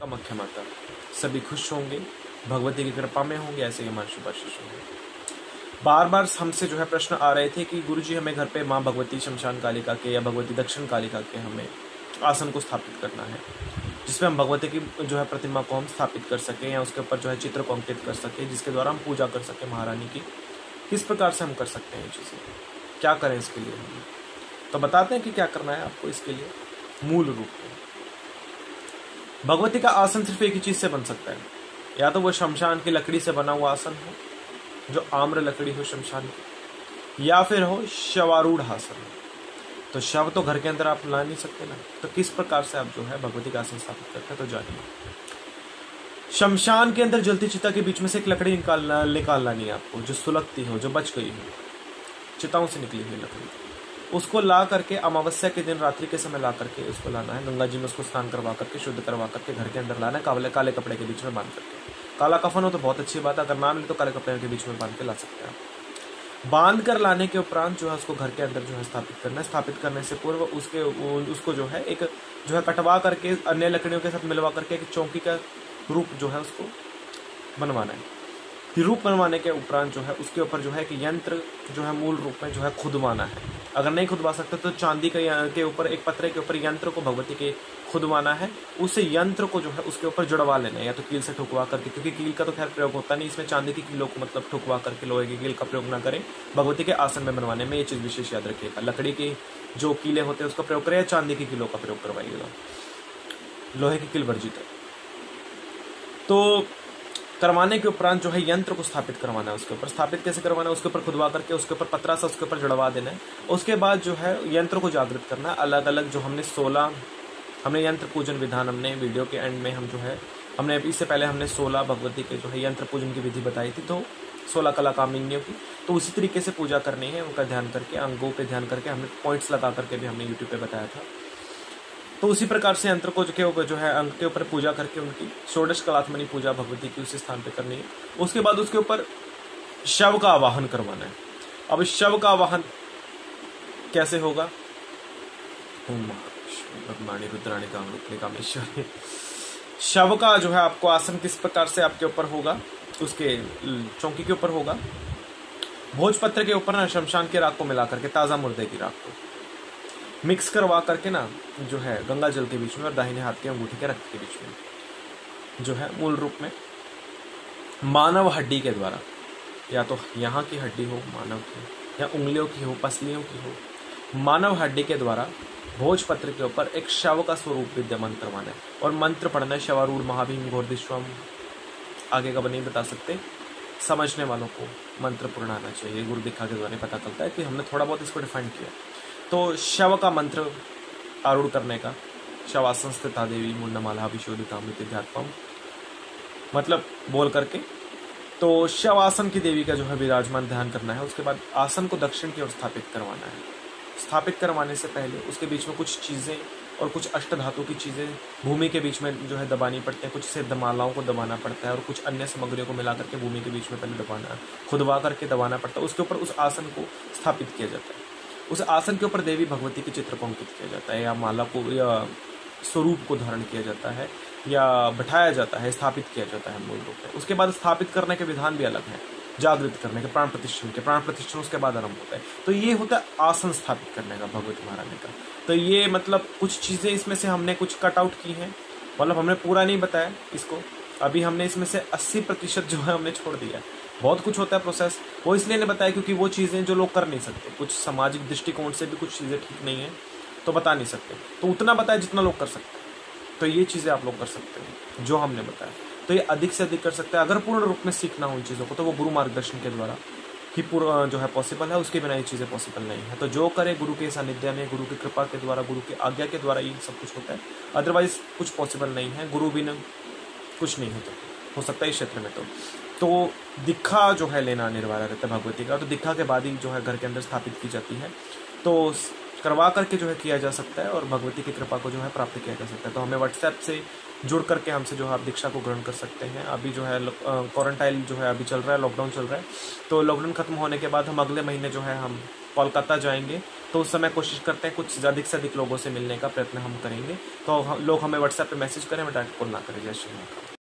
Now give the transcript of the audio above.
कामाख्या माता सभी खुश होंगे, भगवती की कृपा में होंगे, ऐसे ही हमारे शुभाशीष होंगे। बार बार हमसे जो है प्रश्न आ रहे थे कि गुरुजी हमें घर पे माँ भगवती शमशान कालिका के या भगवती दक्षिण कालिका के हमें आसन को स्थापित करना है, जिसमें हम भगवती की जो है प्रतिमा को हम स्थापित कर सकें या उसके ऊपर जो है चित्र को अंकित कर सकें, जिसके द्वारा हम पूजा कर सकें महारानी की। किस प्रकार से हम कर सकते हैं ये चीज़ें, क्या करें इसके लिए हम, तो बताते हैं कि क्या करना है आपको इसके लिए। मूल रूप में भगवती का आसन सिर्फ एक ही चीज से बन सकता है, या तो वो शमशान की लकड़ी से बना हुआ आसन हो, जो आम्र लकड़ी हो शमशान की, या फिर हो शवारूढ़ आसन। तो शव तो घर के अंदर आप ला नहीं सकते ना, तो किस प्रकार से आप जो है भगवती का आसन स्थापित करते हैं, तो जानिए। शमशान के अंदर जलती चिता के बीच में से एक लकड़ी निकालना नहीं है आपको, जो सुलगती हो, जो बच गई हो, चिताओं से निकली हुई लकड़ी, उसको ला करके अमावस्या के दिन रात्रि के समय ला करके उसको लाना है, गंगा जी में उसको स्नान करवा करके शुद्ध करवा करके घर के अंदर लाना है, काले कपड़े के बीच में बांध करके। काला कफन हो तो बहुत अच्छी बात है, अगर ना मिले तो काले कपड़े के बीच में बांध के ला सकते हैं। बांध कर लाने के उपरांत जो है उसको घर के अंदर जो है स्थापित करना है। स्थापित करने से पूर्व उसको जो है एक जो है कटवा करके अन्य लकड़ियों के साथ मिलवा करके एक चौकी का रूप जो है उसको बनवाना है। रूप बनवाने के उपरांत जो है उसके ऊपर जो है कि यंत्र जो है मूल रूप में जो है खुदवाना है। अगर नहीं खुदवा सकते तो चांदी के ऊपर एक पत्रे के ऊपर यंत्र को भगवती के खुदवाना है। उस यंत्र को जो है उसके ऊपर जुड़वा लेना है, या तो कील से ठुकवा करके, क्योंकि कील का तो खैर प्रयोग होता नहीं, इसमें चांदी की कीलों को मतलब ठुकवा करके लोहे की कील का प्रयोग ना करें भगवती के आसन में बनवाने में। ये चीज विशेष याद रखिएगा, लकड़ी की जो कीले होते हैं उसका प्रयोग करें या चांदी की कीलों का प्रयोग करवाइएगा, लोहे की कील वर्जित है। तो करवाने के उपरांत जो है यंत्र को स्थापित करवाना है। उसके ऊपर स्थापित कैसे करवाना है, उसके ऊपर खुदवा करके उसके ऊपर पतरा सा उसके ऊपर जड़वा देना है। उसके बाद जो है यंत्र को जागृत करना है। अलग अलग जो हमने यंत्र पूजन विधान हमने वीडियो के एंड में हम जो है हमने इससे पहले हमने 16 भगवती के जो है यंत्र पूजन की विधि बताई थी, तो 16 कला कामिनियों की, तो उसी तरीके से पूजा करनी है। उनका ध्यान करके, अंगों पे ध्यान करके, हमने पॉइंट्स लगा करके भी हमने यूट्यूब पे बताया था। तो उसी प्रकार से यंत्र को जो है अंग के ऊपर पूजा करके उनकी षोडश कलात्मनी पूजा भगवती की उसी स्थान पे करनी है। उसके बाद उसके ऊपर शव का आवाहन करवाना है। अब शव का आवाहन कैसे होगा, ब्रह्माणी रुद्राणी कामेश्वरी। शव का जो है आपको आसन किस प्रकार से आपके ऊपर होगा, उसके चौकी के ऊपर होगा, भोजपत्र के ऊपर ना शमशान की राख को मिला करके, ताजा मुर्दे की राख को मिक्स करवा करके ना जो है गंगा जल के बीच में और दाहिने हाथ के अंगूठे के रक्त के बीच में जो है मूल रूप में मानव हड्डी के द्वारा, या तो यहाँ की हड्डी हो मानव की, या उंगलियों की हो, पसलियों की हो, मानव हड्डी के द्वारा भोजपत्र के ऊपर एक शव का स्वरूप विद्यमान करवाना है और मंत्र पढ़ना है। शवारूढ़ महाभीम घोरदिश्वम, आगे का नहीं बता सकते, समझने वालों को मंत्र पूर्ण आना चाहिए। गुरु दीक्षा के द्वारा पता चलता है कि हमने थोड़ा बहुत इसको डिफाइन किया। तो शव का मंत्र आरूढ़ करने का, शवासन स्थिता देवी मुंडमाला विशोधितामृतिध्यात्मम, मतलब बोल करके तो शवासन की देवी का जो है विराजमान ध्यान करना है। उसके बाद आसन को दक्षिण की ओर स्थापित करवाना है। स्थापित करवाने से पहले उसके बीच में कुछ चीजें और कुछ अष्ट धातु की चीजें भूमि के बीच में जो है दबानी पड़ती है, कुछ सिद्ध मालाओं को दबाना पड़ता है और कुछ अन्य सामग्रियों को मिला करके भूमि के बीच में पहले दबाना, खुदवा करके दबाना पड़ता है। उसके ऊपर उस आसन को स्थापित किया जाता है। उस आसन के ऊपर देवी भगवती के चित्र को अंकित किया जाता है, या माला को या स्वरूप को धारण किया जाता है, या बैठाया जाता है, स्थापित किया जाता है मूल रूप में। उसके बाद स्थापित करने के विधान भी अलग है, जागृत करने के, प्राण प्रतिष्ठन उसके बाद आरंभ होता है। तो ये होता है आसन स्थापित करने का भगवती महारानी का। तो ये मतलब कुछ चीजें इसमें से हमने कुछ कट आउट की हैं, मतलब हमने पूरा नहीं बताया इसको, अभी हमने इसमें से 80% जो है हमने छोड़ दिया। बहुत कुछ होता है प्रोसेस, वो इसलिए नहीं बताया क्योंकि वो चीजें जो लोग कर नहीं सकते, कुछ सामाजिक दृष्टिकोण से भी कुछ चीजें ठीक नहीं है तो बता नहीं सकते, तो उतना बताया जितना लोग कर सकते हैं। तो ये चीजें आप लोग कर सकते हैं जो हमने बताया, तो ये अधिक से अधिक कर सकते हैं। अगर पूर्ण रूप में सीखना हो इन चीजों को तो वो गुरु मार्गदर्शन के द्वारा ही पूरा जो है पॉसिबल है, उसके बिना ये चीजें पॉसिबल नहीं है। तो जो करे गुरु के सानिध्य में, गुरु की कृपा के द्वारा, गुरु की आज्ञा के द्वारा ये सब कुछ होता है। अदरवाइज कुछ पॉसिबल नहीं है, गुरु बिना कुछ नहीं हो सकता इस क्षेत्र में। तो दीक्षा जो है लेना अनिवार्य रहता है भगवती का। तो दीक्षा के बाद ही जो है घर के अंदर स्थापित की जाती है, तो करवा करके जो है किया जा सकता है और भगवती की कृपा को जो है प्राप्त किया जा सकता है। तो हमें व्हाट्सएप से जुड़ करके हमसे जो है आप दीक्षा को ग्रहण कर सकते हैं। अभी जो है क्वारंटाइन जो है अभी चल रहा है, लॉकडाउन चल रहा है, तो लॉकडाउन खत्म होने के बाद हम अगले महीने जो है हम कोलकाता जाएंगे, तो उस समय कोशिश करते हैं कुछ अधिक से अधिक लोगों से मिलने का प्रयत्न हम करेंगे। तो लोग हमें व्हाट्सएप पे मैसेज करें, हमें डायरेक्ट कॉल ना करें। जय श्री राम।